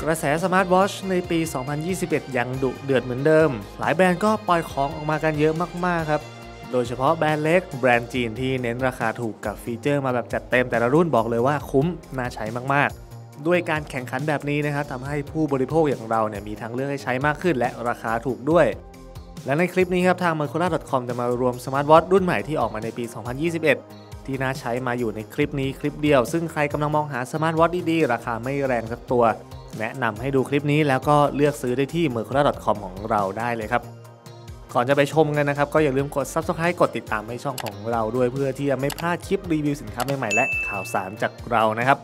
กระแสสมาร์ทวอชในปี 2021 ยังดุเดือดเหมือนเดิมหลายแบรนด์ก็ปล่อยของออกมากันเยอะมากๆครับโดยเฉพาะแบรนด์เล็กแบรนด์จีนที่เน้นราคาถูกกับฟีเจอร์มาแบบจัดเต็มแต่ละรุ่นบอกเลยว่าคุ้มน่าใช้มากๆด้วยการแข่งขันแบบนี้นะครับทำให้ผู้บริโภคอย่างเราเนี่ยมีทางเลือกให้ใช้มากขึ้นและราคาถูกด้วยและในคลิปนี้ครับทาง mercora.com จะมารวมสมาร์ทวอทรุ่นใหม่ที่ออกมาในปี 2021 ที่น่าใช้มาอยู่ในคลิปนี้คลิปเดียวซึ่งใครกำลังมองหาสมาร์ทวอทดีๆราคาไม่แรงสักตัวแนะนำให้ดูคลิปนี้แล้วก็เลือกซื้อได้ที่ mercora.com ของเราได้เลยครับก่อนจะไปชมกันนะครับก็อย่าลืมกด Subscribe กดติดตามให้ช่องของเราด้วยเพื่อที่จะไม่พลาดคลิปรีวิวสินค้าใหม่ๆและข่าวสารจากเรานะครับ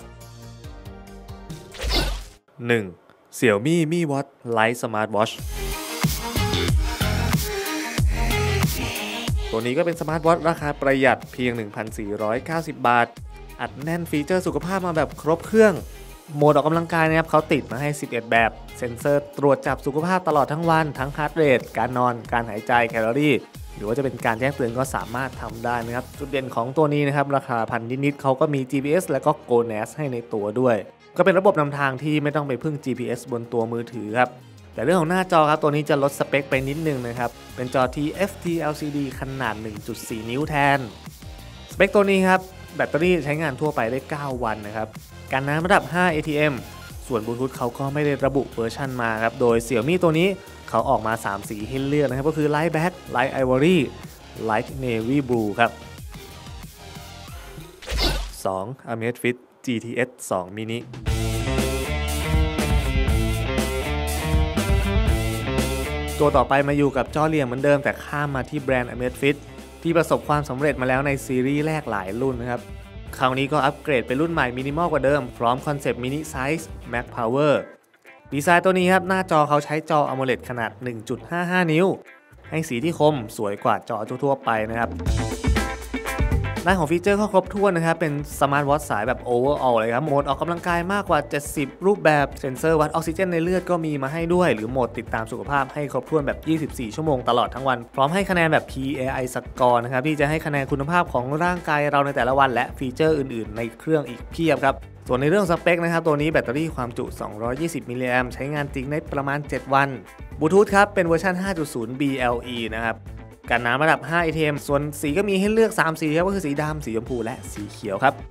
1. Xiaomi Mi Watch Lite Smart Watch ตัวนี้ก็เป็นสมาร์ทวอทราคาประหยัดเพียง 1,490 บาทอัดแน่นฟีเจอร์สุขภาพมาแบบครบเครื่องโหมดออกกำลังกายนะครับเขาติดมาให้11แบบเซ็นเซอร์ตรวจจับสุขภาพตลอดทั้งวันทั้งฮาร์ทเรทการนอนการหายใจแคลอรี่หรือว่าจะเป็นการแจ้งเตือนก็สามารถทำได้นะครับจุดเด่นของตัวนี้นะครับราคาพันนิดๆเขาก็มี GPS และก็ GONAS ให้ในตัวด้วยก็เป็นระบบนำทางที่ไม่ต้องไปพึ่ง GPS บนตัวมือถือครับแต่เรื่องของหน้าจอครับตัวนี้จะลดสเปคไปนิดนึงนะครับเป็นจอ TFT LCD ขนาด 1.4 นิ้วแทนสเปคตัวนี้ครับแบตเตอรี่ใช้งานทั่วไปได้9วันนะครับการน้ำระดับ 5 ATM ส่วนบลูทูธเขาก็ไม่ได้ระบุเวอร์ชันมาครับโดย Xiaomi ตัวนี้เขาออกมา3สีให้เลือกนะครับก็คือ Light Black Light Ivory Light Navy Blue ครับ 2. Amazfit GTS 2 Miniตัวต่อไปมาอยู่กับจอเหลี่ยมเหมือนเดิมแต่ข้ามมาที่แบรนด์ Amazfit ที่ประสบความสำเร็จมาแล้วในซีรีส์แรกหลายรุ่นนะครับคราวนี้ก็อัปเกรดเป็นรุ่นใหม่มินิมอลกว่าเดิมพร้อมคอนเซปต์มินิไซส์ Max Power ดีไซน์ตัวนี้ครับหน้าจอเขาใช้จอ AMOLED ขนาด 1.55 นิ้วให้สีที่คมสวยกว่าจอทั่วๆไปนะครับด้านของฟีเจอร์ก็ครบถ้วนนะครับเป็นสมาร์ทวอทสายแบบ Overall เลยครับโหมดออกกำลังกายมากกว่า70รูปแบบเซ็นเซอร์วัดออกซิเจนในเลือดก็มีมาให้ด้วยหรือโหมดติดตามสุขภาพให้ครบถ้วนแบบ24ชั่วโมงตลอดทั้งวันพร้อมให้คะแนนแบบ PAI Score นะครับที่จะให้คะแนนคุณภาพของร่างกายเราในแต่ละวันและฟีเจอร์อื่นๆในเครื่องอีกเพียบครับส่วนในเรื่องสเปคนะครับตัวนี้แบตเตอรี่ความจุ220มิลลิแอมป์ใช้งานจริงได้ประมาณ7วันบลูทูธครับเป็นเวอร์ชัน 5.0 BLE นะครับการน้ำระดับ 5 ATM ส่วนสีก็มีให้เลือก3สีครับก็คือสีดำสีชมพูและสีเขียวครับ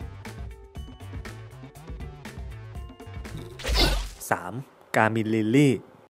3. Garmin Lily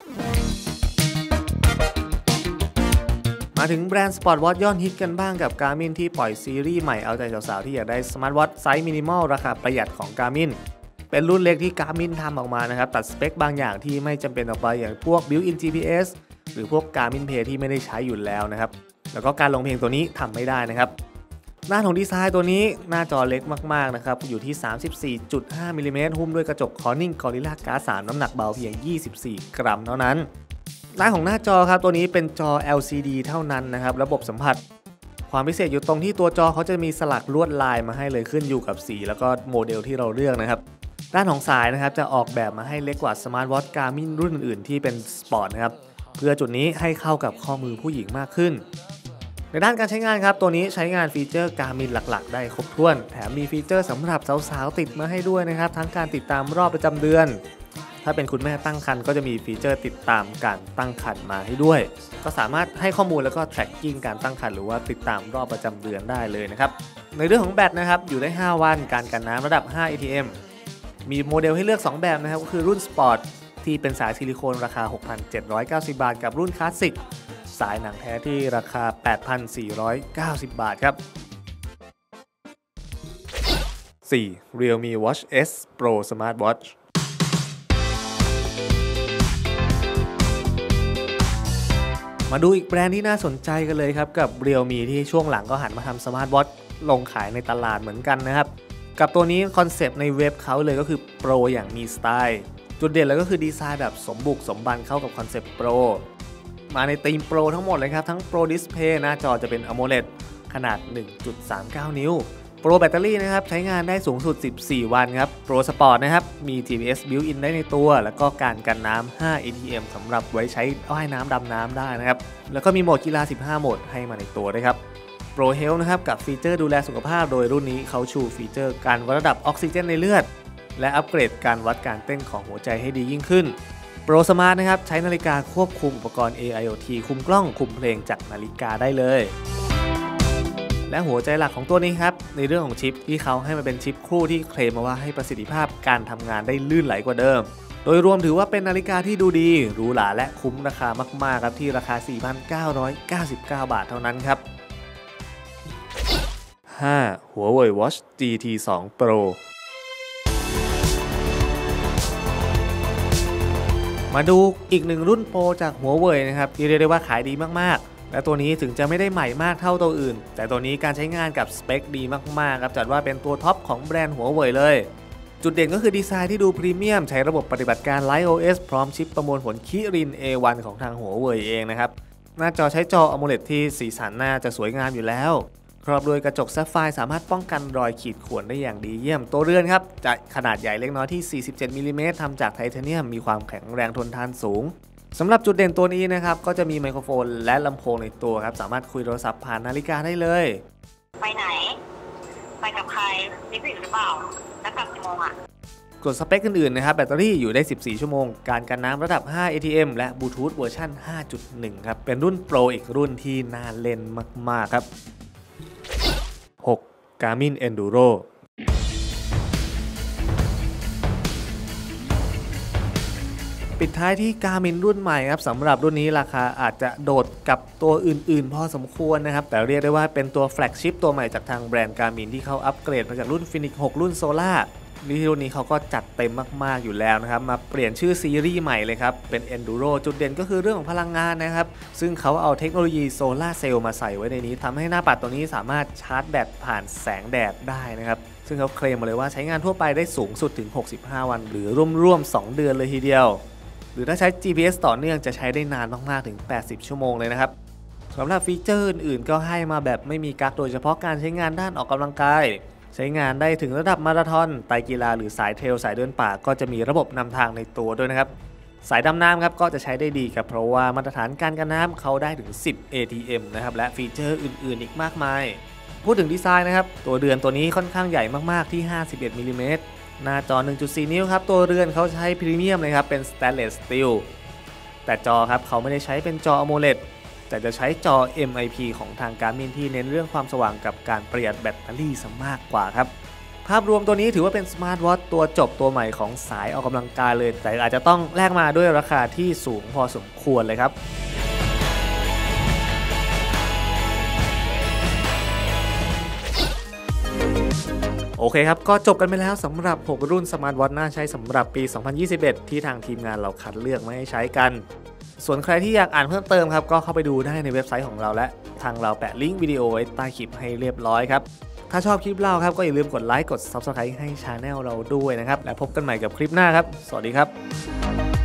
มาถึงแบรนด์สปอร์ตวอทยอดฮิตกันบ้างกับ Garmin ที่ปล่อยซีรีส์ใหม่เอาใจสาวๆที่อยากได้สมาร์ทวอทไซส์มินิมอลราคาประหยัดของ Garmin เป็นรุ่นเล็กที่ Garmin ทำออกมานะครับตัดสเปคบางอย่างที่ไม่จำเป็นออกไปอย่างพวก Built-in GPS หรือพวก Garmin Pay ที่ไม่ได้ใช้อยู่แล้วนะครับแล้วก็การลงเพลงตัวนี้ทำไม่ได้นะครับหน้าของดีไซน์ตัวนี้หน้าจอเล็กมากๆนะครับอยู่ที่ 34.5 มิลลิเมตรหุ้มด้วยกระจก Corning Gorilla Glass 3น้ำหนักเบาเพียง24 กรัมเท่านั้นหน้าของหน้าจอครับตัวนี้เป็นจอ LCD เท่านั้นนะครับระบบสัมผัสความพิเศษอยู่ตรงที่ตัวจอเขาจะมีสลักลวดลายมาให้เลยขึ้นอยู่กับสีแล้วก็โมเดลที่เราเลือกนะครับด้านของสายนะครับจะออกแบบมาให้เล็กกว่า Smart Watch Garmin รุ่นอื่นๆที่เป็นสปอร์ตนะครับเพื่อจุดนี้ให้เข้ากับข้อมือผู้หญิงมากขึ้นในด้านการใช้งานครับตัวนี้ใช้งานฟีเจอร์ Garmin หลักๆได้ครบถ้วนแถมมีฟีเจอร์สำหรับสาวๆติดมาให้ด้วยนะครับทั้งการติดตามรอบประจำเดือนถ้าเป็นคุณแม่ตั้งครรภ์ก็จะมีฟีเจอร์ติดตามการตั้งครรภ์มาให้ด้วยก็สามารถให้ข้อมูลแล้วก็ tracking การตั้งครรภ์หรือว่าติดตามรอบประจำเดือนได้เลยนะครับในเรื่องของแบตนะครับอยู่ได้5วันการกันน้ำระดับ 5 ATM มีโมเดลให้เลือก2แบบนะครับก็คือรุ่นสปอร์ตที่เป็นสายซิลิโคนราคา 6,790 บาทกับรุ่นคลาสสิกสายหนังแท้ที่ราคา 8,490 บาทครับ 4. Realme Watch S Pro Smart Watch มาดูอีกแบรนด์ที่น่าสนใจกันเลยครับกับ Realme ที่ช่วงหลังก็หันมาทำสมาร์ทวอทลงขายในตลาดเหมือนกันนะครับกับตัวนี้คอนเซปต์ในเว็บเขาเลยก็คือ Pro อย่างมีสไตล์จุดเด่นเลยก็คือดีไซน์แบบสมบุกสมบันเข้ากับคอนเซปต์ Pro มาในธีม Pro ทั้งหมดเลยครับทั้ง Pro Display หน้าจอจะเป็น AMOLED ขนาด 1.39 นิ้ว Pro แบตเตอรี่นะครับใช้งานได้สูงสุด14วันครับ Pro Sport นะครับมี GPS Built-in ได้ในตัวแล้วก็การกันน้ำ5 ATM สำหรับไว้ใช้ว่ายน้ำดำน้ำได้นะครับแล้วก็มีโหมดกีฬา15โหมดให้มาในตัวด้วยครับ Pro Health นะครับกับฟีเจอร์ดูแลสุขภาพโดยรุ่นนี้เขาชูฟีเจอร์การวัดระดับออกซิเจนในเลือดและอัปเกรดการวัดการเต้นของหัวใจให้ดียิ่งขึ้น Pro Smart นะครับใช้นาฬิกาควบคุมอุปกรณ์ AIoT คุมกล้องคุมเพลงจากนาฬิกาได้เลยและหัวใจหลักของตัวนี้ครับในเรื่องของชิปที่เขาให้มาเป็นชิปคู่ที่เคลมมาว่าให้ประสิทธิภาพการทำงานได้ลื่นไหลกว่าเดิมโดยรวมถือว่าเป็นนาฬิกาที่ดูดีหรูหราและคุ้มราคามากๆครับที่ราคา 4,999 บาทเท่านั้นครับ 5. Huawei Watch GT 2 Pro มาดูอีกหนึ่งรุ่นโปรจาก Huawei นะครับที่เรียกได้ว่าขายดีมากๆและตัวนี้ถึงจะไม่ได้ใหม่มากเท่าตัวอื่นแต่ตัวนี้การใช้งานกับสเปคดีมากๆครับจัดว่าเป็นตัวท็อปของแบรนด์ Huawei เลยจุดเด่นก็คือดีไซน์ที่ดูพรีเมียมใช้ระบบปฏิบัติการ Light OS พร้อมชิปประมวลผล Kirin A1 ของทาง Huawei เองนะครับหน้าจอใช้จอ AMOLED ที่สีสันน่าจะสวยงามอยู่แล้วครอบด้วยกระจกแซฟไฟร์สามารถป้องกันรอยขีดข่วนได้อย่างดีเยี่ยมตัวเรือนครับจะขนาดใหญ่เล็กน้อยที่ 47 มิลลิเมตรทำจากไทเทเนียมมีความแข็งแรงทนทานสูงสำหรับจุดเด่นตัวนี้นะครับก็จะมีไมโครโฟนและลำโพงในตัวครับสามารถคุยโทรศัพท์ผ่านนาฬิกาได้เลยไปไหนไปกับใครรีบหรือเปล่าแล้วกลับกี่โมงอ่ะส่วนสเปคอื่นๆนะครับแบตเตอรี่อยู่ได้ 14 ชั่วโมงการกันน้ำระดับ 5 ATM และบลูทูธเวอร์ชัน 5.1 ครับเป็นรุ่นโปรอีกรุ่นที่น่าเล่นมากๆครับ 6. Garmin Enduro ปิดท้ายที่ Garmin รุ่นใหม่ครับสำหรับรุ่นนี้ราคาอาจจะโดดกับตัวอื่นๆพอสมควรนะครับแต่เรียกได้ว่าเป็นตัวแฟลกชิพตัวใหม่จากทางแบรนด์ Garmin ที่เขาอัปเกรดมาจากรุ่น Fenix 6 รุ่น Solar รุ่นนี้เขาก็จัดเต็มมากๆอยู่แล้วนะครับมาเปลี่ยนชื่อซีรีส์ใหม่เลยครับเป็น Enduro จุดเด่นก็คือเรื่องของพลังงานนะครับซึ่งเขาเอาเทคโนโลยีโซลาร์เซลล์มาใส่ไว้ในนี้ทำให้หน้าปัดตัวนี้สามารถชาร์จแบตผ่านแสงแดดได้นะครับซึ่งเขาเคลมมาเลยว่าใช้งานทั่วไปได้สูงสุดถึง65วันหรือร่วมๆ2เดือนเลยทีเดียวหรือถ้าใช้ GPS ต่อเนื่องจะใช้ได้นานมากๆถึง80ชั่วโมงเลยนะครับสำหรับฟีเจอร์อื่นๆก็ให้มาแบบไม่มีกั๊กโดยเฉพาะการใช้งานด้านออกกำลังกายใช้งานได้ถึงระดับมาราธอนไตรกีฬาหรือสายเทรลสายเดินป่าก็จะมีระบบนำทางในตัวด้วยนะครับสายดำน้ำครับก็จะใช้ได้ดีครับเพราะว่ามาตรฐานการกันน้ำเขาได้ถึง10 ATM นะครับและฟีเจอร์อื่นๆอีกมากมายพูดถึงดีไซน์นะครับตัวเรือนตัวนี้ค่อนข้างใหญ่มากๆที่51มิลลิเมตรหน้าจอ 1.4 นิ้วครับตัวเรือนเขาใช้พรีเมียมเลยครับเป็น Stainless Steel แต่จอครับเขาไม่ได้ใช้เป็นจอ AMOLED แต่จะใช้จอ MIP ของทาง Garmin ที่เน้นเรื่องความสว่างกับการประหยัดแบตเตอรี่ซะมากกว่าครับภาพรวมตัวนี้ถือว่าเป็นสมาร์ทวอทตัวจบตัวใหม่ของสายออกกำลังกายเลยแต่อาจจะต้องแลกมาด้วยราคาที่สูงพอสมควรเลยครับโอเคครับก็จบกันไปแล้วสำหรับ6รุ่นสมาร์ทวอทน่าใช้สำหรับปี 2021 ที่ทางทีมงานเราคัดเลือกมาให้ใช้กันส่วนใครที่อยากอ่านเพิ่มเติมครับก็เข้าไปดูได้ในเว็บไซต์ของเราและทางเราแปะลิงก์วิดีโอไว้ใต้คลิปให้เรียบร้อยครับถ้าชอบคลิปเราครับก็อย่าลืมกดไลค์กด Subscribe ให้ Channel เราด้วยนะครับและพบกันใหม่กับคลิปหน้าครับสวัสดีครับ